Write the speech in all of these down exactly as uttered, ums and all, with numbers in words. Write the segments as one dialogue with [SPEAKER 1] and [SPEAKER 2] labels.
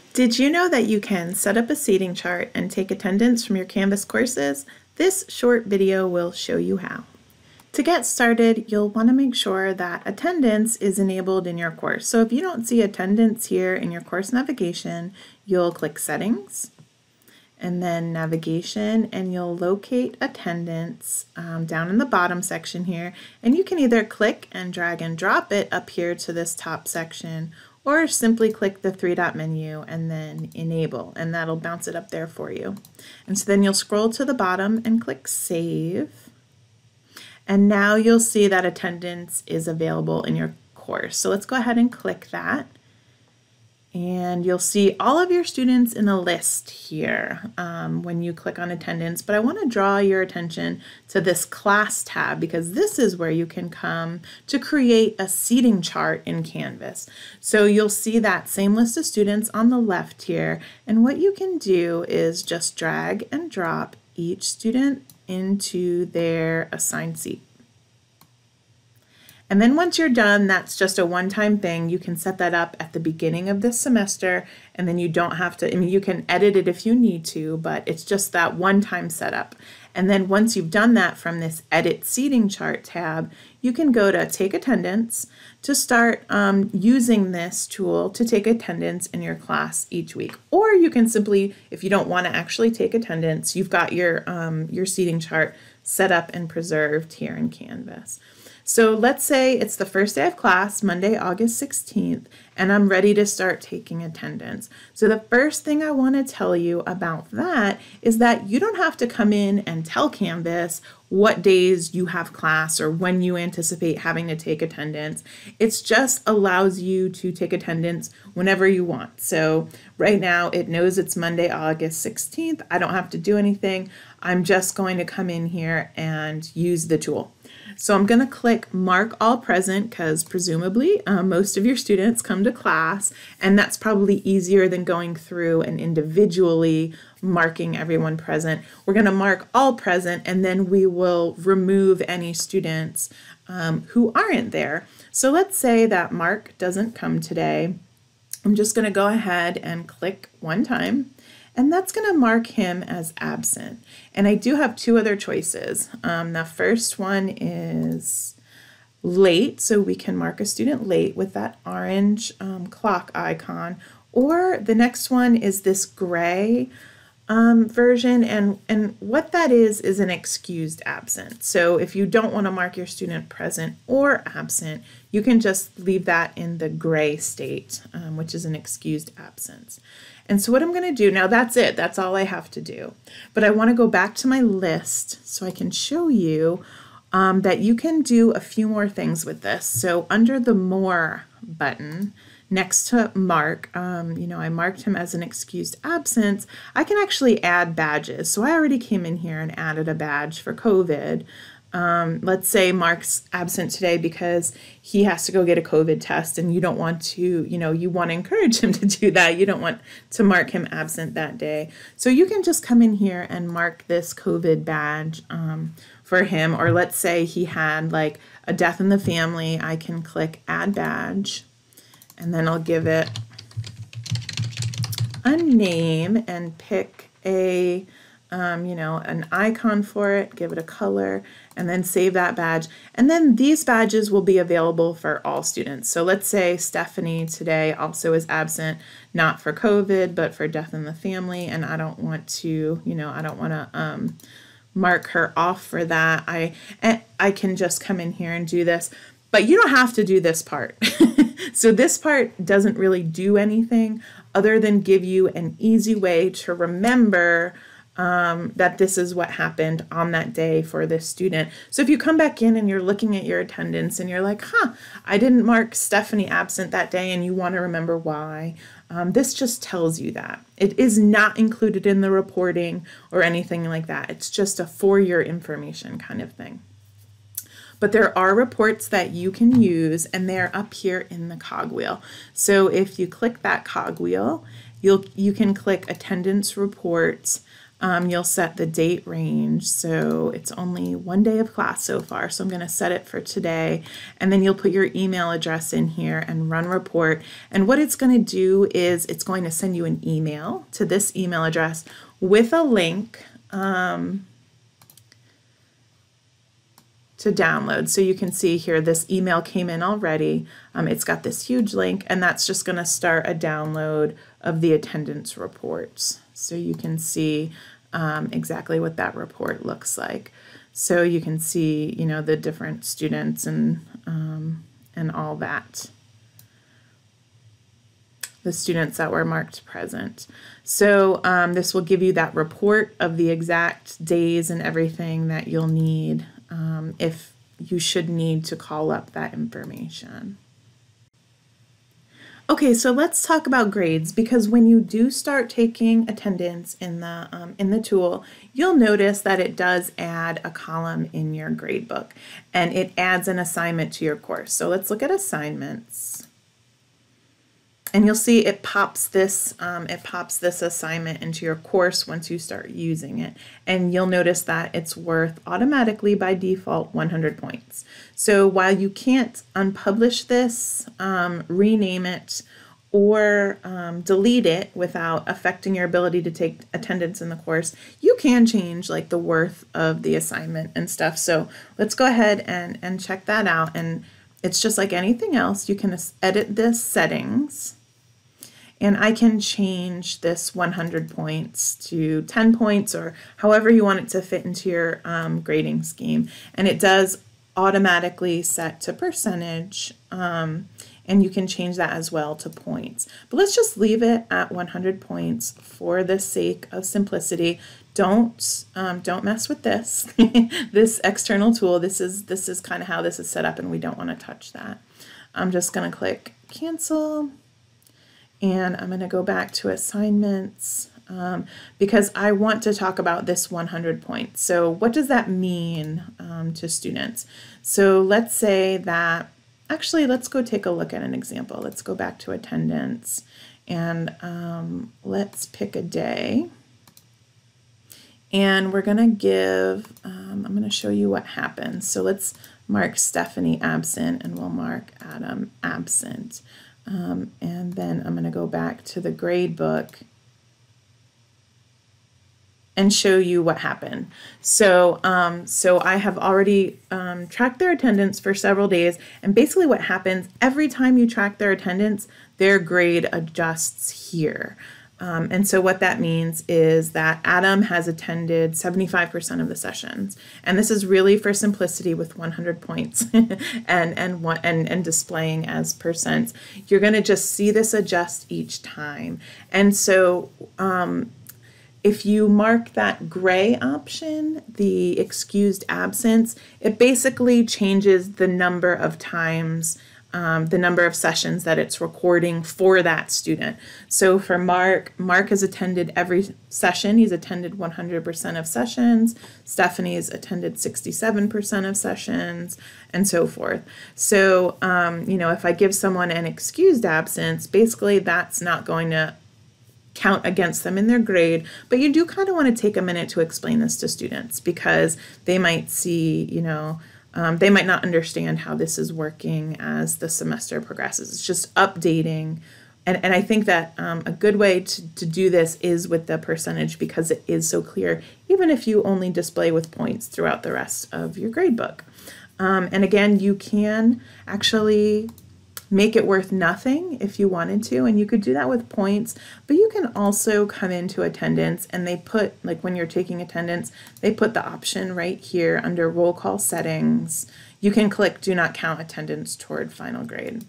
[SPEAKER 1] Did you know that you can set up a seating chart and take attendance from your Canvas courses? This short video will show you how. To get started, you'll want to make sure that attendance is enabled in your course. So if you don't see attendance here in your course navigation, you'll click Settings and then Navigation, and you'll locate attendance um, down in the bottom section here. And you can either click and drag and drop it up here to this top section, or simply click the three dot menu and then enable, and that'll bounce it up there for you. And so then you'll scroll to the bottom and click Save. And now you'll see that attendance is available in your course. So let's go ahead and click that. And you'll see all of your students in a list here um, when you click on attendance. But I want to draw your attention to this class tab, because this is where you can come to create a seating chart in Canvas. So you'll see that same list of students on the left here. And what you can do is just drag and drop each student into their assigned seat. And then once you're done, that's just a one-time thing. You can set that up at the beginning of this semester, and then you don't have to, I mean, you can edit it if you need to, but it's just that one-time setup. And then once you've done that from this Edit Seating Chart tab, you can go to Take Attendance to start um, using this tool to take attendance in your class each week. Or you can simply, if you don't want to actually take attendance, you've got your, um, your seating chart set up and preserved here in Canvas. So let's say it's the first day of class, Monday, August sixteenth, and I'm ready to start taking attendance. So the first thing I want to tell you about that is that you don't have to come in and tell Canvas what days you have class or when you anticipate having to take attendance. It just allows you to take attendance whenever you want. So right now it knows it's Monday, August sixteenth. I don't have to do anything. I'm just going to come in here and use the tool. So I'm going to click Mark All Present, because presumably uh, most of your students come to class, and that's probably easier than going through and individually marking everyone present. We're going to mark all present, and then we will remove any students um, who aren't there. So let's say that Mark doesn't come today. I'm just going to go ahead and click one time, and that's going to mark him as absent. And I do have two other choices. Um, the first one is late, so we can mark a student late with that orange um, clock icon. Or the next one is this gray um, version, and, and what that is is an excused absent. So if you don't want to mark your student present or absent, you can just leave that in the gray state, um, which is an excused absence. And so what I'm going to do, now that's it, that's all I have to do. But I want to go back to my list so I can show you um, that you can do a few more things with this. So under the More button, next to Mark, um, you know, I marked him as an excused absence. I can actually add badges. So I already came in here and added a badge for COVID. Um, let's say Mark's absent today because he has to go get a COVID test, and you don't want to, you know, you want to encourage him to do that. You don't want to mark him absent that day. So you can just come in here and mark this COVID badge um, for him. Or let's say he had like a death in the family. I can click Add Badge, and then I'll give it a name and pick a Um, you know, an icon for it, give it a color, and then save that badge. And then these badges will be available for all students. So let's say Stephanie today also is absent, not for COVID, but for death in the family, and I don't want to, you know, I don't want to um, mark her off for that. I, I can just come in here and do this, but you don't have to do this part. So this part doesn't really do anything other than give you an easy way to remember Um, that this is what happened on that day for this student. So if you come back in and you're looking at your attendance and you're like, huh, I didn't mark Stephanie absent that day, and you want to remember why, um, this just tells you that. It is not included in the reporting or anything like that. It's just a for your information kind of thing. But there are reports that you can use, and they're up here in the cogwheel. So if you click that cogwheel, you'll, you can click Attendance Reports. Um, you'll set the date range, so it's only one day of class so far, so I'm going to set it for today, and then you'll put your email address in here and run report, and what it's going to do is it's going to send you an email to this email address with a link um, to download. So you can see here this email came in already. Um, it's got this huge link, and that's just going to start a download of the attendance reports. So you can see um, exactly what that report looks like. So you can see, you know, the different students and um, and all that. The students that were marked present. So um, this will give you that report of the exact days and everything that you'll need um, if you should need to call up that information. Okay, so let's talk about grades, because when you do start taking attendance in the um, in the tool, you'll notice that it does add a column in your gradebook, and it adds an assignment to your course. So let's look at assignments, and you'll see it pops this um, it pops this assignment into your course once you start using it, and you'll notice that it's worth automatically by default one hundred points. So while you can't unpublish this, um, rename it, or um, delete it without affecting your ability to take attendance in the course, you can change like the worth of the assignment and stuff. So let's go ahead and, and check that out. And it's just like anything else. You can edit this settings, and I can change this one hundred points to ten points, or however you want it to fit into your um, grading scheme. And it does automatically set to percentage, um, and you can change that as well to points. But let's just leave it at one hundred points for the sake of simplicity. Don't um, don't mess with this this external tool. This is this is kind of how this is set up, and we don't want to touch that. I'm just going to click cancel, and I'm going to go back to assignments. Um, because I want to talk about this one hundred points. So what does that mean um, to students? So let's say that, actually let's go take a look at an example. Let's go back to attendance, and um, let's pick a day. And we're going to give, um, I'm going to show you what happens. So let's mark Stephanie absent, and we'll mark Adam absent. Um, and then I'm going to go back to the grade book and show you what happened. So, um, so I have already um, tracked their attendance for several days, and basically what happens every time you track their attendance, their grade adjusts here. Um, and so what that means is that Adam has attended seventy-five percent of the sessions, and this is really for simplicity with one hundred points and and one and and displaying as percents. You're going to just see this adjust each time, and so. Um, If you mark that gray option, the excused absence, it basically changes the number of times, um, the number of sessions that it's recording for that student. So for Mark, Mark has attended every session. He's attended one hundred percent of sessions. Stephanie's attended sixty-seven percent of sessions, and so forth. So, um, you know, if I give someone an excused absence, basically that's not going to count against them in their grade, but you do kind of want to take a minute to explain this to students, because they might see, you know, um, they might not understand how this is working as the semester progresses. It's just updating. And, and I think that um, a good way to, to do this is with the percentage, because it is so clear, even if you only display with points throughout the rest of your grade book. Um, and again, you can actually make it worth nothing if you wanted to, and you could do that with points, but you can also come into attendance, and they put, like when you're taking attendance, they put the option right here under roll call settings. You can click do not count attendance toward final grade.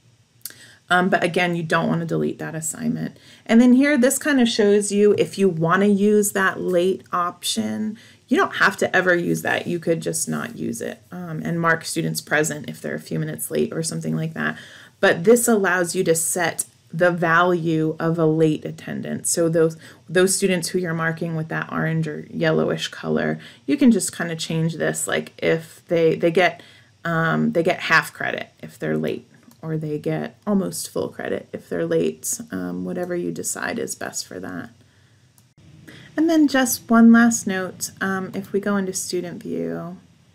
[SPEAKER 1] Um, but again, you don't want to delete that assignment. And then here, this kind of shows you if you want to use that late option. You don't have to ever use that. You could just not use it um, and mark students present if they're a few minutes late or something like that. But this allows you to set the value of a late attendance. So those those students who you're marking with that orange or yellowish color, you can just kind of change this. Like if they they get um, they get half credit if they're late, or they get almost full credit if they're late. Um, whatever you decide is best for that. And then just one last note, um, if we go into student view,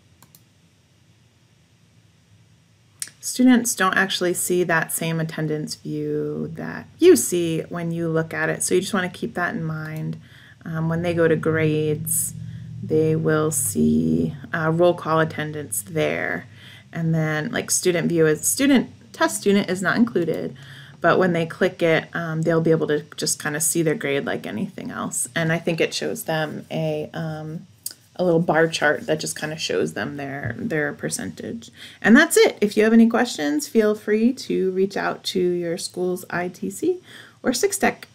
[SPEAKER 1] students don't actually see that same attendance view that you see when you look at it. So you just want to keep that in mind. Um, when they go to grades, they will see uh, roll call attendance there. And then like student view is student, test student is not included, but when they click it, um, they'll be able to just kind of see their grade like anything else. And I think it shows them a um, a little bar chart that just kind of shows them their their percentage. And that's it. If you have any questions, feel free to reach out to your school's I T C or six tech.